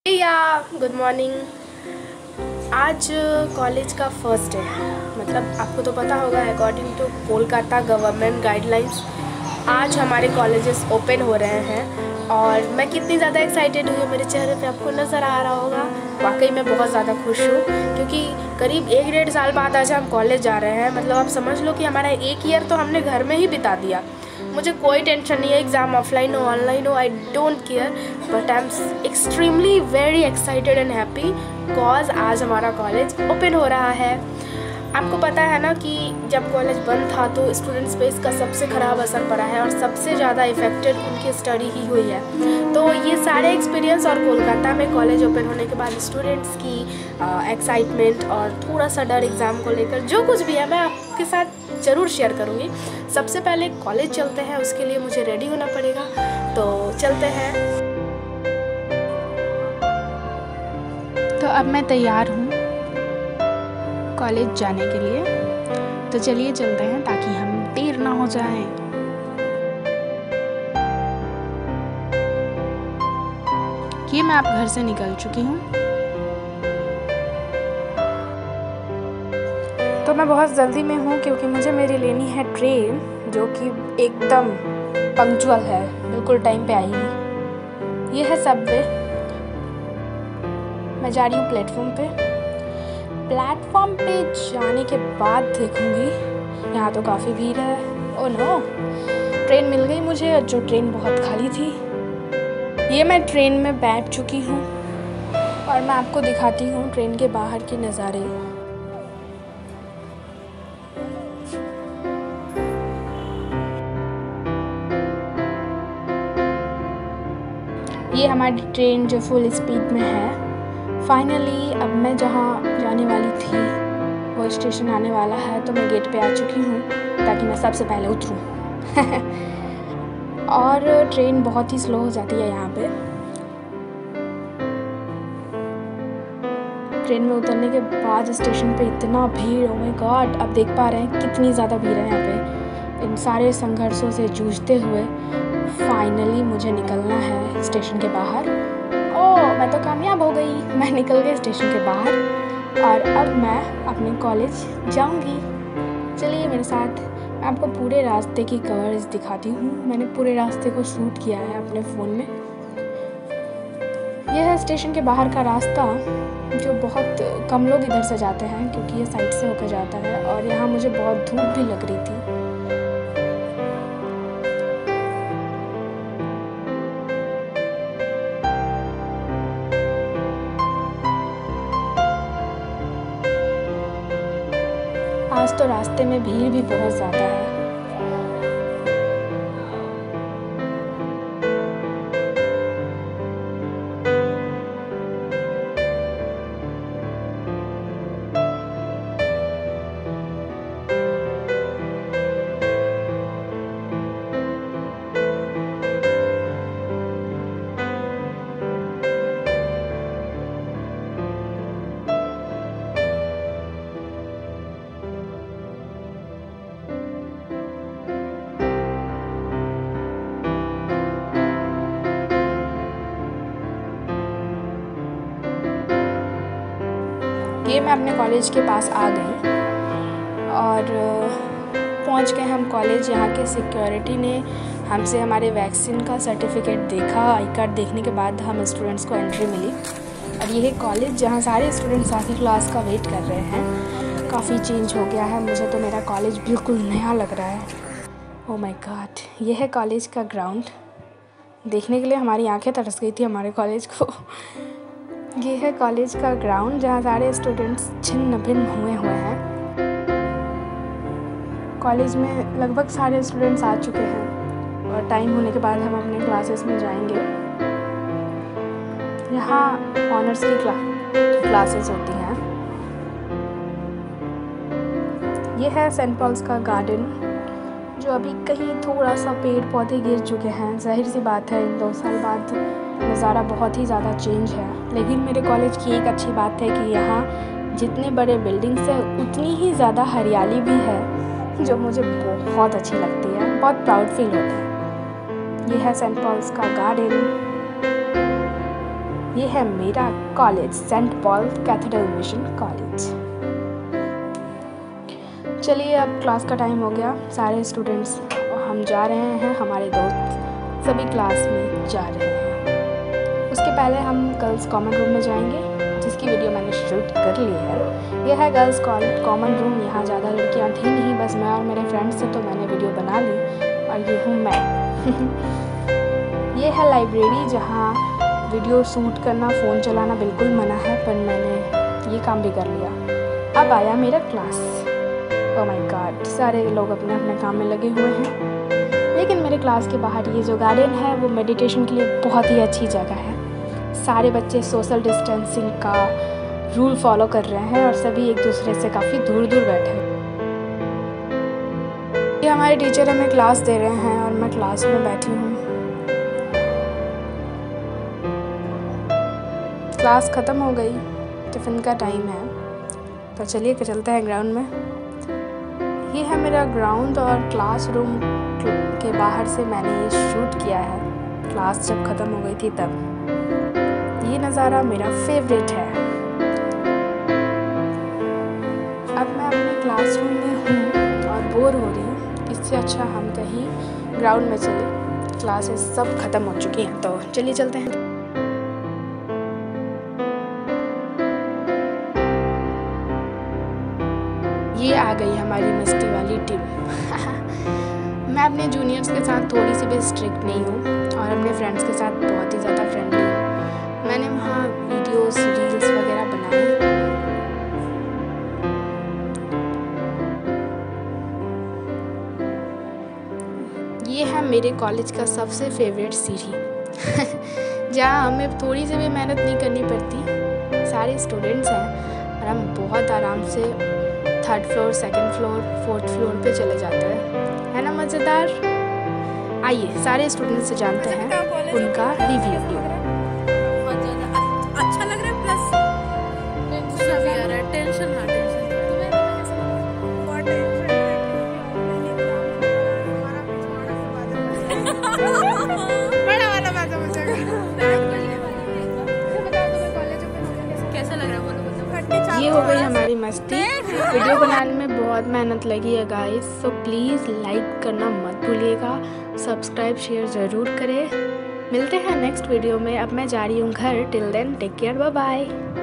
या good morning. आज college का फर्स्ट डे है। मतलब आपको तो पता होगा, according to Kolkata government guidelines आज हमारे कॉलेजेस ओपन हो रहे हैं और मैं कितनी ज़्यादा एक्साइटेड हुई, मेरे चेहरे पे आपको नज़र आ रहा होगा। वाकई मैं बहुत ज़्यादा खुश हूँ क्योंकि करीब 1-1.5 साल बाद आज हम कॉलेज जा रहे हैं। मतलब आप समझ लो कि हमारा 1 ईयर तो हमने घर में ही बिता दिया। मुझे कोई टेंशन नहीं है, एग्ज़ाम ऑफलाइन हो ऑनलाइन हो, I don't care, but I am extremely very excited and happy because आज हमारा कॉलेज ओपन हो रहा है। आपको पता है ना कि जब कॉलेज बंद था तो स्टूडेंट्स पे इसका सबसे ख़राब असर पड़ा है और सबसे ज़्यादा इफ़ेक्टेड उनकी स्टडी ही हुई है। तो ये सारे एक्सपीरियंस और कोलकाता में कॉलेज ओपन होने के बाद स्टूडेंट्स की एक्साइटमेंट और थोड़ा सा डर एग्ज़ाम को लेकर जो कुछ भी है मैं आपके साथ ज़रूर शेयर करूँगी। सबसे पहले कॉलेज चलते हैं, उसके लिए मुझे रेडी होना पड़ेगा, तो चलते हैं। तो अब मैं तैयार हूँ कॉलेज जाने के लिए, तो चलिए चलते हैं ताकि हम देर ना हो जाए। ये मैं आप घर से निकल चुकी हूँ, तो मैं बहुत जल्दी में हूँ क्योंकि मुझे मेरी लेनी है ट्रेन जो कि एकदम पंक्चुअल है, बिल्कुल टाइम पे आएगी। ये है सबवे। मैं जा रही हूँ प्लेटफॉर्म पे जाने के बाद देखूंगी। यहाँ तो काफ़ी भीड़ है। ओह नो, ट्रेन मिल गई मुझे, जो ट्रेन बहुत खाली थी। ये मैं ट्रेन में बैठ चुकी हूँ और मैं आपको दिखाती हूँ ट्रेन के बाहर के नज़ारे। ये हमारी ट्रेन जो फुल स्पीड में है। फाइनली अब मैं जहाँ जाने वाली थी वो स्टेशन आने वाला है, तो मैं गेट पे आ चुकी हूँ ताकि मैं सबसे पहले उतरूँ। और ट्रेन बहुत ही स्लो हो जाती है यहाँ पे। ट्रेन में उतरने के बाद स्टेशन पे इतना भीड़, ओह माय गॉड। अब देख पा रहे हैं कितनी ज़्यादा भीड़ है यहाँ पे। इन सारे संघर्षों से जूझते हुए फाइनली मुझे निकलना है स्टेशन के बाहर। ओह, मैं तो कामयाब हो गई, मैं निकल गई स्टेशन के बाहर और अब मैं अपने कॉलेज जाऊंगी। चलिए मेरे साथ, मैं आपको पूरे रास्ते की कवर्स दिखाती हूँ। मैंने पूरे रास्ते को शूट किया है अपने फ़ोन में। यह है स्टेशन के बाहर का रास्ता, जो बहुत कम लोग इधर से जाते हैं क्योंकि ये साइड से होकर जाता है और यहाँ मुझे बहुत धूप भी लग रही थी। आज तो रास्ते में भीड़ भी बहुत ज़्यादा है। ये मैं अपने कॉलेज के पास आ गई और पहुंच गए हम कॉलेज। यहाँ के सिक्योरिटी ने हमसे हमारे वैक्सीन का सर्टिफिकेट देखा। आई कार्ड देखने के बाद हम स्टूडेंट्स को एंट्री मिली और ये है कॉलेज जहाँ सारे स्टूडेंट्स आके क्लास का वेट कर रहे हैं। काफ़ी चेंज हो गया है, मुझे तो मेरा कॉलेज बिल्कुल नया लग रहा है। ओह माय गॉड, ये है कॉलेज का ग्राउंड। देखने के लिए हमारी आँखें तरस गई थी हमारे कॉलेज को। ये है कॉलेज का ग्राउंड जहाँ सारे स्टूडेंट्स छिन्न भिन्न हुए हैं। कॉलेज में लगभग सारे स्टूडेंट्स आ चुके हैं और टाइम होने के बाद हम अपने क्लासेस में जाएंगे। यहाँ ऑनर्स की क्लासेस होती हैं। ये है सेंट पॉल्स का गार्डन, जो अभी कहीं थोड़ा सा पेड़ पौधे गिर चुके हैं। जाहिर सी बात है, इन 2 साल बाद नज़ारा बहुत ही ज़्यादा चेंज है। लेकिन मेरे कॉलेज की एक अच्छी बात है कि यहाँ जितने बड़े बिल्डिंग्स हैं उतनी ही ज़्यादा हरियाली भी है, जो मुझे बहुत अच्छी लगती है, बहुत प्राउड फील होता है। ये है सेंट पॉल्स का गार्डन। ये है मेरा college, Saint Paul Cathedral Mission College. चलिए अब क्लास का टाइम हो गया, सारे स्टूडेंट्स हम जा रहे हैं, हमारे दोस्त सभी क्लास में जा रहे हैं। उसके पहले हम गर्ल्स कॉमन रूम में जाएंगे, जिसकी वीडियो मैंने शूट कर ली है। यह है गर्ल्स कॉमन रूम। यहाँ ज़्यादा लड़कियाँ थी नहीं, बस मैं और मेरे फ्रेंड्स थे, तो मैंने वीडियो बना ली। और ये हूँ मैं। ये है लाइब्रेरी, जहाँ वीडियो शूट करना, फ़ोन चलाना बिल्कुल मना है, पर मैंने ये काम भी कर लिया। अब आया मेरा क्लास। ओह माय गॉड, सारे लोग अपने अपने काम में लगे हुए हैं, लेकिन मेरे क्लास के बाहर ये जो गार्डन है वो मेडिटेशन के लिए बहुत ही अच्छी जगह है। सारे बच्चे सोशल डिस्टेंसिंग का रूल फॉलो कर रहे हैं और सभी एक दूसरे से काफ़ी दूर दूर बैठे हैं। ये हमारे टीचर हमें क्लास दे रहे हैं और मैं क्लास में बैठी हूँ। क्लास ख़त्म हो गई, टिफ़िन का टाइम है, तो चलिए चलते हैं ग्राउंड में। ये है मेरा ग्राउंड और क्लासरूम के बाहर से मैंने ये शूट किया है, क्लास जब ख़त्म हो गई थी तब। ये नज़ारा मेरा फेवरेट है। अब मैं अपने क्लासरूम में हूँ और बोर हो रही हूँ, इससे अच्छा हम कहीं ग्राउंड में चले। क्लासेस सब ख़त्म हो चुकी हैं, तो चलिए चलते हैं। ये आ गई हमारी मस्ती वाली टीम। मैं अपने जूनियर्स के साथ थोड़ी सी भी स्ट्रिक्ट नहीं हूँ और अपने फ्रेंड्स के साथ बहुत ही ज़्यादा फ्रेंडली हूँ। मैंने वहाँ वीडियोस, रील्स वगैरह बनाए। ये है मेरे कॉलेज का सबसे फेवरेट सीढ़ी जहाँ हमें थोड़ी सी भी मेहनत नहीं करनी पड़ती। सारे स्टूडेंट्स हैं और हम बहुत आराम से 3rd floor, 2nd floor, 4th floor पे चले जाते हैं। है ना मज़ेदार? आइए सारे स्टूडेंट्स से जानते हैं उनका रिव्यू। अच्छा लग रहा है, प्लस गुस्सा भी आ रहा है, टेंशन ना टेंशन बहुत टेंशन बड़ा वाला बात बचेगा। कैसा लग रहा है बोलो? ये हो गई हमारी मस्ती। वीडियो बनाने में बहुत मेहनत लगी है गाइस, सो प्लीज़ लाइक करना मत भूलिएगा, सब्सक्राइब शेयर ज़रूर करें। मिलते हैं नेक्स्ट वीडियो में। अब मैं जा रही हूँ घर। Till then take care, bye bye.